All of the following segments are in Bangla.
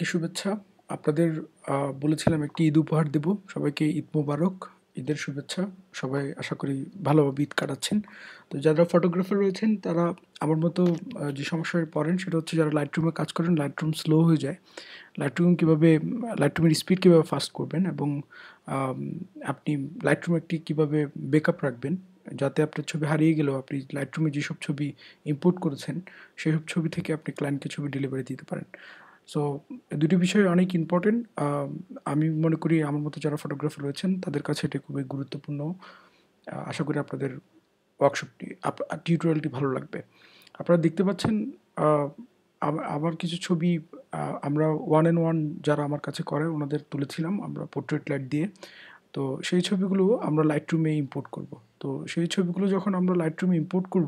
সবাইকে শুভেচ্ছা। আপনাদের বলেছিলাম একটি ঈদ উপহার দেব। সবাইকে ঈদ মোবারক, ঈদের শুভেচ্ছা। সবাই আশা করি ভালোভাবে ঈদ কাটাচ্ছেন। তো যারা ফটোগ্রাফার রয়েছেন তারা আমার মতো যে সমস্যায় পড়েন সেটা হচ্ছে যারা Lightroom এ কাজ করেন, Lightroom স্লো হয়ে যায়। Lightroom এর স্পিড কিভাবে ফাস্ট করবেন এবং আম আপনি Lightroom একটি কিভাবে ব্যাকআপ রাখবেন যাতে আপনার ছবি হারিয়ে গেলেও আপনি Lightroom এ যেসব ছবি ইম্পোর্ট করেছেন সেসব ছবি থেকে আপনি ক্লায়েন্টকে ছবি ডেলিভারি দিতে পারেন। সো দুটি বিষয় অনেক ইম্পর্টেন্ট। আমি মনে করি আমার মতো যারা ফটোগ্রাফার রয়েছেন তাদের কাছে এটা খুবই গুরুত্বপূর্ণ। আশা করি আপনাদের ওয়ার্কশপটি টিউটোরিয়ালটি ভালো লাগবে। আপনারা দেখতে পাচ্ছেন আ আমার কিছু ছবি আমরা one and one যারা আমার কাছে করে ওনাদের তুলেছিলাম আমরা পোর্ট্রেট লাইট দিয়ে। তো সেই ছবিগুলো আমরা Lightroom এ ইম্পোর্ট করব। তো সেই ছবিগুলো যখন আমরা Lightroom এ ইম্পোর্ট করব,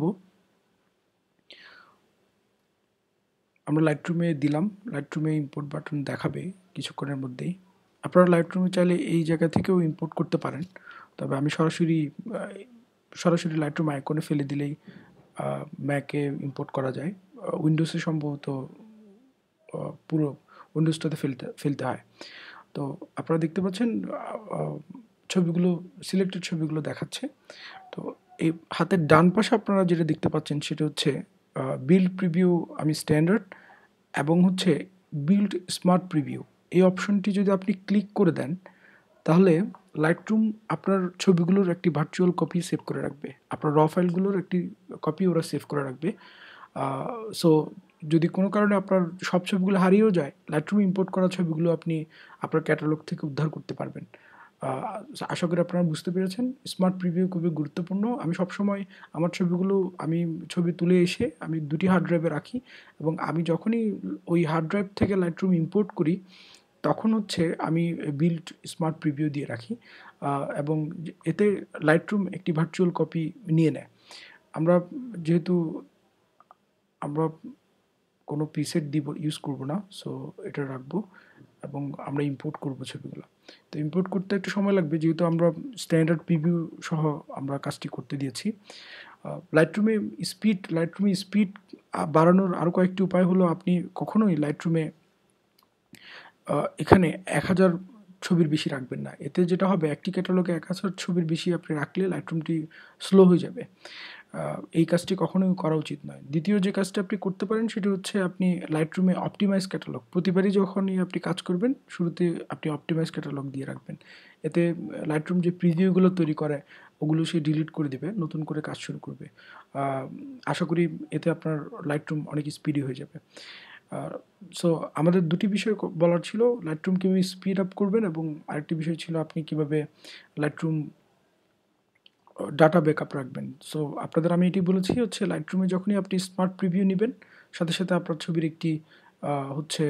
আমরা Lightroom এ দিলাম। Lightroom এ ইম্পোর্ট বাটন দেখাবে কিছুক্ষণের মধ্যেই। আপনারা Lightroom এ চাইলে এই জায়গা থেকেও ইম্পোর্ট করতে পারেন। তবে আমি সরাসরি Lightroom আইকনে ফেলে দিলেই আ Mac এ ইম্পোর্ট করা যায়। Windows এ সম্ভবত পুরো উইন্ডোজটাতে ফেলতে হয়। তো আপনারা দেখতে পাচ্ছেন আ ছবিগুলো সিলেক্টেড ছবিগুলো দেখাচ্ছে। তো এই হাতের ডান পাশে আপনারা যেটা দেখতে পাচ্ছেন সেটা হচ্ছে বিল্ড প্রিভিউ আমি স্ট্যান্ডার্ড এবং হচ্ছে বিল্ড স্মার্ট প্রিভিউ। এই অপশনটি যদি আপনি ক্লিক করে দেন তাহলে Lightroom আপনার ছবিগুলোর একটি ভার্চুয়াল কপি সেভ করে রাখবে। আপনার র ফাইলগুলোর একটি কপি ওরা সেভ করে রাখবে। আ সো যদি কোনো কারণে আপনার সব ছবিগুলো হারিয়েও যায়, Lightroom ইম্পোর্ট করা ছবিগুলো আপনি আপনার ক্যাটালগ থেকে উদ্ধার করতে পারবেন। আ আশা করি আপনারা বুঝতে পেরেছেন। স্মার্ট প্রিভিউ খুবই গুরুত্বপূর্ণ। আমি সবসময় আমার ছবিগুলো ছবি তুলে এসে আমি ২ টি হার্ড ড্রাইভে রাখি এবং আমি যখনই ওই হার্ড ড্রাইভ থেকে Lightroom ইম্পোর্ট করি তখন হচ্ছে আমি বিল্ড স্মার্ট প্রিভিউ দিয়ে রাখি। আ এবং এতে Lightroom একটি ভার্চুয়াল কপি নিয়ে নেয়। আমরা যেহেতু আমরা কোনো প্রিসেট ইউজ করব না। সো এটা রাখবো এবং আমরা ইম্পোর্ট করব ছবিগুলো। তো ইম্পোর্ট করতে একটু সময় লাগবে যেহেতু আমরা স্ট্যান্ডার্ড প্রিভিউ সহ আমরা কাজটি করতে দিয়েছি। Lightroom এ স্পিড বাড়ানোর আরো কয়েকটি উপায় হলো আপনি কখনোই Lightroom এ আ এখানে ১,০০০ ছবির বেশি রাখবেন না। এতে যেটা হবে একটি ক্যাটালগে ১,০০০ ছবির বেশি আপনি রাখলে Lightroomটি স্লো হয়ে যাবে। আ এই কাজটি কখনোই করা উচিত নয়। দ্বিতীয় যে কাজটি আপনি করতে পারেন সেটি হচ্ছে আপনি Lightroom এ অপটিমাইজ ক্যাটালগ প্রতিবারই যখনই আপনি কাজ করবেন শুরুতে আপনি অপটিমাইজ ক্যাটালগ দিয়ে রাখবেন। এতে Lightroom যে প্রিভিউ গুলো তৈরি করে ওগুলো সে ডিলিট করে দিবে, নতুন করে কাজ শুরু করবে। আ আশা করি এতে আপনার Lightroom অনেক স্পিডি হয়ে যাবে। আ সো আমাদের ২ টি বিষয় বলার ছিল। Lightroom কিভাবে স্পিড আপ করবেন এবং আরেকটি বিষয় ছিল আপনি কিভাবে Lightroom ডাটা ব্যাকআপ রাখবেন। সো আপনাদের আমি এটি বলেছি হচ্ছে Lightroom এ যখনই আপনি স্মার্ট প্রিভিউ নিবেন, সাথে আপনার ছবির একটি আ হচ্ছে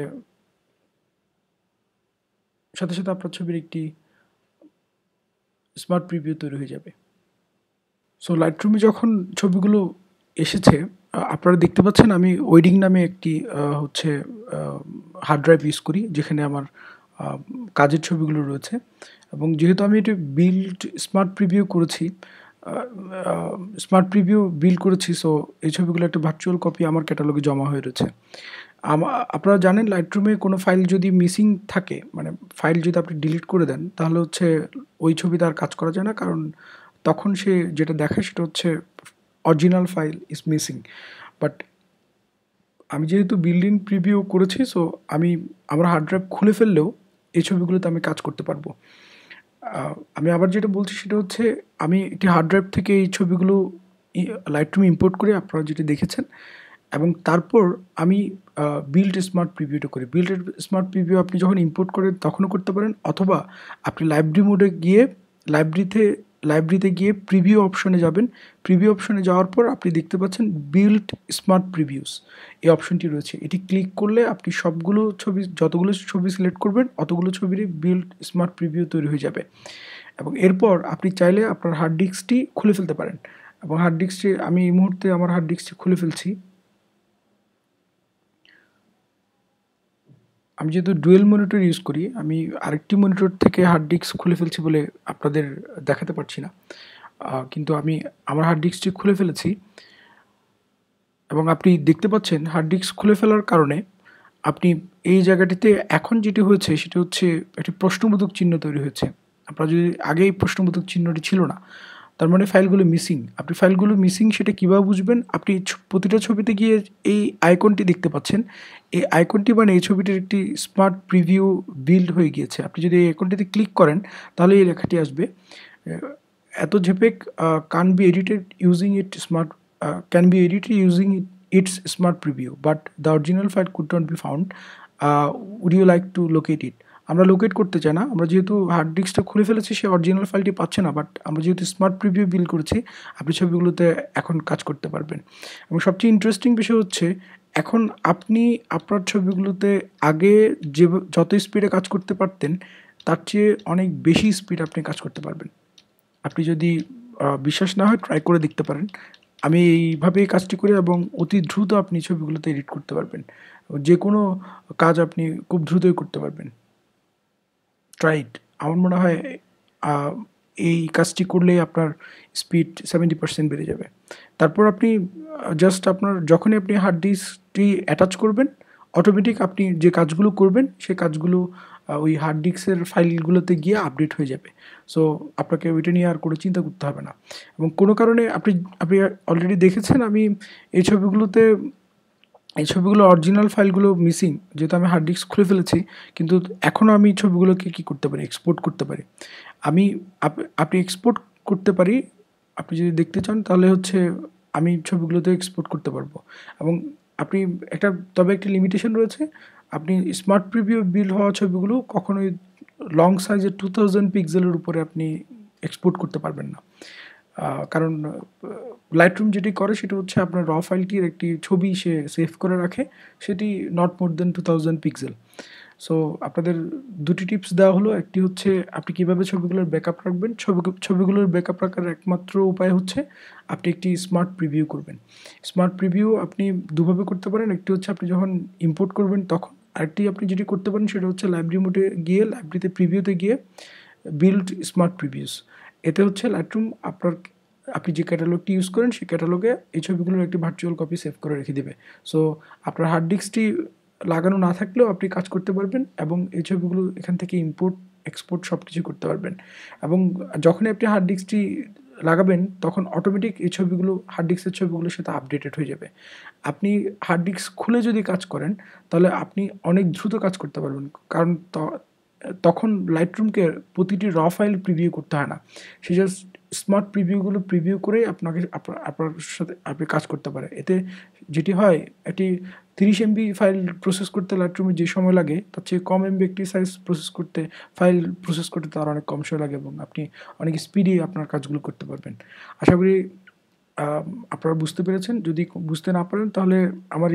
সাথে আপনার ছবির একটি স্মার্ট প্রিভিউ তৈরি হয়ে যাবে। সো Lightroom এ যখন ছবিগুলো এসেছে আপনারা দেখতে পাচ্ছেন আমি ওয়েডিং নামে একটি হচ্ছে আ হার্ড ড্রাইভ ইউজ করি যেখানে আমার আ কাজের ছবিগুলো রয়েছে এবং যেহেতু আমি এটি বিল্ড স্মার্ট প্রিভিউ করেছি আ আ স্মার্ট প্রিভিউ বিল্ড করেছি সো এই ছবিগুলো একটা ভার্চুয়াল কপি আমার ক্যাটালগে জমা হয়ে রয়েছে। আপনারা জানেন Lightroom এ কোনো ফাইল যদি মিসিং থাকে মানে ফাইল যদি আপনি ডিলিট করে দেন তাহলে হচ্ছে ওই ছবিতে আর কাজ করা যায় না। কারণ তখন সে যেটা দেখায় সেটা হচ্ছে original file is missing. But আমি যেহেতু বিল্ড ইন প্রিভিউ করেছি সো আমি আমার হার্ড ড্রাইভ খুলে ফেললেও এই ছবিগুলোতে আমি কাজ করতে পারবো। আমি আবার যেটা বলছি সেটা হচ্ছে আমি একটি হার্ড ড্রাইভ থেকে এই ছবিগুলো Lightroom ইম্পোর্ট করে আপনারা যেটি দেখেছেন এবং তারপর আমি বিল্ড স্মার্ট প্রিভিউটা করি। বিল্ড স্মার্ট প্রিভিউ আপনি যখন ইম্পোর্ট করেন তখনও করতে পারেন অথবা আপনি লাইব্রেরি মোডে গিয়ে লাইব্রেরিতে লাইব্রেরিতে গিয়ে প্রিভিউ অপশনে যাবেন। প্রিভিউ অপশনে যাওয়ার পর আপনি দেখতে পাচ্ছেন বিল্ড স্মার্ট প্রিভিউস এই অপশনটি রয়েছে। এটি ক্লিক করলে আপনি যতগুলো ছবি সিলেক্ট করবেন অতগুলো ছবিরই বিল্ড স্মার্ট প্রিভিউ তৈরি হয়ে যাবে এবং এরপর আপনি চাইলে আপনার হার্ড ডিস্কটি খুলে ফেলতে পারেন এবং আমি এই মুহূর্তে আমার হার্ড ডিস্কটি খুলে ফেলছি। আমি যেহেতু ডুয়েল মনিটর ইউজ করি, আমি আরেকটি মনিটর থেকে হার্ড ডিস্ক খুলে ফেলছি বলে আপনাদের দেখাতে পারছি না। কিন্তু আমি আমার হার্ড ডিস্কটি খুলে ফেলেছি এবং আপনি দেখতে পাচ্ছেন হার্ড ডিস্ক খুলে ফেলার কারণে আপনি এই জায়গাটিতে এখন যেটি হয়েছে সেটি হচ্ছে একটি প্রশ্নবোধক চিহ্ন তৈরি হয়েছে। আপনার যদি আগে এই প্রশ্নবোধক চিহ্নটি ছিল না, তার মানে ফাইলগুলো মিসিং। আপনি ফাইলগুলো মিসিং সেটা কীভাবে বুঝবেন? আপনি প্রতিটা ছবিতে গিয়ে এই আইকনটি দেখতে পাচ্ছেন। এই আইকনটি মানে এই ছবিটির একটি স্মার্ট প্রিভিউ বিল্ড হয়ে গিয়েছে। আপনি যদি এই আইকনটিতে ক্লিক করেন তাহলে এই লেখাটি আসবে, এত JPEG can be edited using it smart can be edited using its smart preview but the original file could not be found, would you like to locate it. আমরা লোকেট করতে চাই না, আমরা যেহেতু হার্ড ডিস্কটা খুলে ফেলেছি সে অরিজিনাল ফাইলটি পাচ্ছে না, বাট আমরা যেহেতু স্মার্ট প্রিভিউ বিল করেছি আপনি ছবিগুলোতে এখন কাজ করতে পারবেন। এবং সবচেয়ে ইন্টারেস্টিং বিষয় হচ্ছে এখন আপনি আপনার ছবিগুলোতে আগে যে যত স্পিডে কাজ করতে পারতেন তার চেয়ে অনেক বেশি স্পিড আপনি কাজ করতে পারবেন। আপনি যদি বিশ্বাস না হয় ট্রাই করে দেখতে পারেন। আমি এইভাবেই কাজটি করি এবং অতি দ্রুত আপনি ছবিগুলোতে এডিট করতে পারবেন। যে কোনো কাজ আপনি খুব দ্রুতই করতে পারবেন। Try it. আমার মনে হয় এই কাজটি করলেই আপনার স্পিড 70% বেড়ে যাবে। তারপর আপনি জাস্ট আপনার যখনই আপনি হার্ড ডিস্কটি অ্যাটাচ করবেন অটোমেটিক আপনি যে কাজগুলো করবেন সেই কাজগুলো ওই হার্ড ডিস্কের ফাইলগুলোতে গিয়ে আপডেট হয়ে যাবে। সো আপনাকে ওইটা নিয়ে আর কোনো চিন্তা করতে হবে না। এবং কোনো কারণে আপনি আপনি অলরেডি দেখেছেন আমি এই ছবিগুলো অরিজিনাল ফাইলগুলো মিসিং, যেহেতু আমি হার্ড ডিস্ক খুলে ফেলেছি, কিন্তু এখনও আমি ছবিগুলোকে কী করতে পারি, এক্সপোর্ট করতে পারি। আমি আপনি এক্সপোর্ট করতে পারি, আপনি যদি দেখতে চান তাহলে হচ্ছে আমি ছবিগুলোতে এক্সপোর্ট করতে পারবো। এবং আপনি তবে একটি লিমিটেশন রয়েছে, আপনি স্মার্ট প্রিভিউ বিল হওয়া ছবিগুলো কখনোই লং সাইজের 2000 পিক্সেলের উপরে আপনি এক্সপোর্ট করতে পারবেন না। কারণ লাইটরুম যেটি করে সেটা হচ্ছে আপনার র ফাইলটির একটি ছবি সে সেভ করে রাখে, সেটি not more than 2000 pixel. So আপনাদের দুটি টিপস দেওয়া হলো। একটি হচ্ছে আপনি কীভাবে ছবিগুলোর ব্যাকআপ রাখবেন। ছবিগুলোর ব্যাকআপ রাখার একমাত্র উপায় হচ্ছে আপনি একটি স্মার্ট প্রিভিউ করবেন। স্মার্ট প্রিভিউ আপনি দুভাবে করতে পারেন। একটি হচ্ছে আপনি যখন ইম্পোর্ট করবেন তখন, আরেকটি আপনি যেটি করতে পারেন সেটা হচ্ছে লাইব্রেরি মোডে গিয়ে লাইব্রেরিতে প্রিভিউতে গিয়ে বিল্ড স্মার্ট প্রিভিউস। এতে হচ্ছে লাইটরুম আপনি যে ক্যাটালগটি ইউজ করেন সেই ক্যাটালগে এই ছবিগুলোর একটি ভার্চুয়াল কপি সেভ করে রেখে দেবে। সো আপনার হার্ড ডিস্কটি লাগানো না থাকলেও আপনি কাজ করতে পারবেন এবং এই ছবিগুলো এখান থেকে ইম্পোর্ট এক্সপোর্ট সব কিছু করতে পারবেন। এবং যখনই আপনি হার্ড ডিস্কটি লাগাবেন তখন অটোমেটিক এই ছবিগুলো হার্ড ডিস্কের ছবিগুলোর সাথে আপডেটেড হয়ে যাবে। আপনি হার্ড ডিস্ক খুলে যদি কাজ করেন তাহলে আপনি অনেক দ্রুত কাজ করতে পারবেন, কারণ তখন লাইটরুমকে প্রতিটি র ফাইল প্রিভিউ করতে হয় না। সে জাস্ট স্মার্ট প্রিভিউগুলো প্রিভিউ করেই আপনার সাথে আপনি কাজ করতে পারে। এতে যেটি হয়, একটি 30 MB ফাইল প্রসেস করতে লাইটরুমে যে সময় লাগে তার চেয়ে কম MB একটি ফাইল প্রসেস করতে তার অনেক কম সময় লাগে এবং আপনি অনেক স্পিডি আপনার কাজগুলো করতে পারবেন। আশা করি আপনারা বুঝতে পেরেছেন। যদি বুঝতে না পারেন তাহলে আমার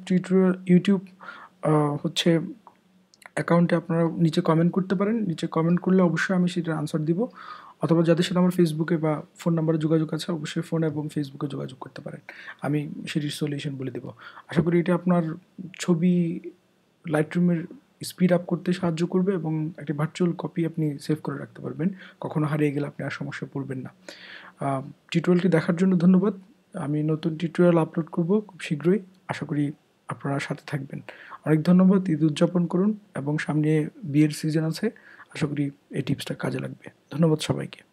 ইউটিউব হচ্ছে অ্যাকাউন্টে আপনারা নিচে কমেন্ট করতে পারেন। নিচে কমেন্ট করলে অবশ্যই আমি সেটার আনসার দিব, অথবা যাদের সাথে আমার ফেসবুকে বা ফোন নাম্বারে যোগাযোগ আছে অবশ্যই ফোন এবং ফেসবুকে যোগাযোগ করতে পারেন, আমি সেটির সলিউশন বলে দেবো। আশা করি এটা আপনার ছবি লাইটরুমের স্পিড আপ করতে সাহায্য করবে এবং একটি ভার্চুয়াল কপি আপনি সেভ করে রাখতে পারবেন। কখনো হারিয়ে গেলে আপনি আর সমস্যায় পড়বেন না। টিউটোরিয়ালটি দেখার জন্য ধন্যবাদ। আমি নতুন টিউটোরিয়াল আপলোড করব খুব শীঘ্রই। আশা করি আপনারা সাথে থাকবেন। অনেক ধন্যবাদ। ঈদ উদযাপন করুন এবং সামনে বিয়ের সিজন আছে। আশা করি এই টিপসটা কাজে লাগবে। ধন্যবাদ সবাইকে।